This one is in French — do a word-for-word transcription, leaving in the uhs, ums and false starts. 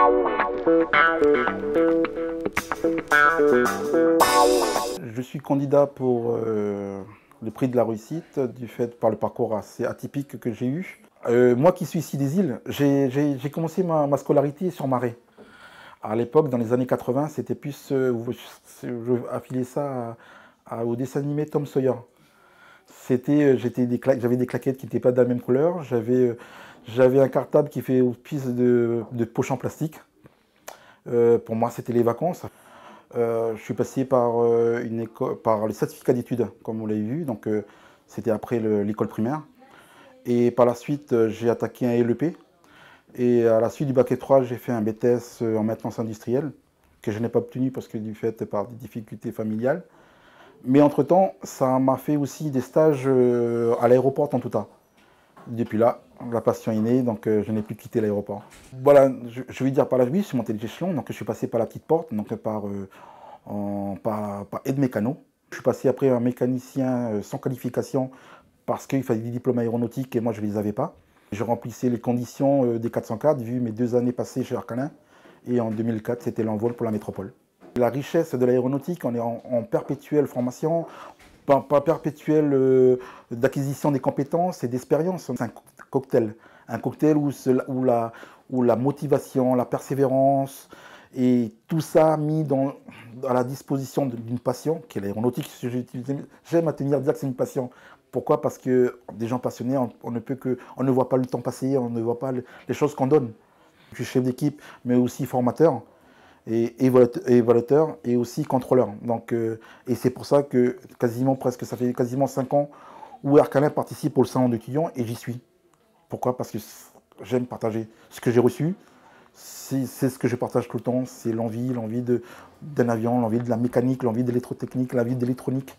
Je suis candidat pour euh, le prix de la réussite du fait par le parcours assez atypique que j'ai eu. Euh, moi qui suis ici des îles, j'ai commencé ma, ma scolarité sur Marais. À l'époque, dans les années quatre-vingt, c'était plus, euh, je, je affiliais ça à, à, au dessin animé Tom Sawyer. C'était, j'avais des, des claquettes qui n'étaient pas de la même couleur, j'avais un cartable qui fait office de, de poche en plastique. Euh, pour moi, c'était les vacances. Euh, je suis passé par, euh, une école, par les certificats d'études, comme vous l'avez vu, donc euh, c'était après l'école primaire. Et par la suite, euh, j'ai attaqué un L E P. Et à la suite du bac L trois, j'ai fait un B T S en maintenance industrielle, que je n'ai pas obtenu parce que du fait par des difficultés familiales. Mais entre-temps, ça m'a fait aussi des stages euh, à l'aéroport en tout cas. Depuis là, la passion est née, donc euh, je n'ai plus quitté l'aéroport. Voilà, je, je vais dire par la oui, je suis monté les échelons, donc je suis passé par la petite porte, donc par, euh, en, par, par aide mécano. Je suis passé après un mécanicien euh, sans qualification parce qu'il fallait des diplômes aéronautiques et moi je ne les avais pas. Je remplissais les conditions euh, des quatre cent quatre vu mes deux années passées chez Arcalin et en deux mille quatre c'était l'envol pour la métropole. La richesse de l'aéronautique, on est en, en perpétuelle formation, pas, pas perpétuelle euh, d'acquisition des compétences et d'expérience. C'est un cocktail, un cocktail où, où, la, où la motivation, la persévérance et tout ça mis dans, à la disposition d'une passion, qui est l'aéronautique. J'aime à tenir à dire que c'est une passion. Pourquoi? Parce que des gens passionnés, on, on, ne peut que, on ne voit pas le temps passer, on ne voit pas le, les choses qu'on donne. Je suis chef d'équipe, mais aussi formateur. Et évaluateur et aussi contrôleur. Donc, euh, et c'est pour ça que quasiment presque, ça fait quasiment cinq ans où Arcalin participe au salon d'étudiants et j'y suis. Pourquoi? Parce que j'aime partager ce que j'ai reçu. C'est ce que je partage tout le temps, c'est l'envie, l'envie d'un avion, l'envie de la mécanique, l'envie de l'électrotechnique, l'envie de l'électronique.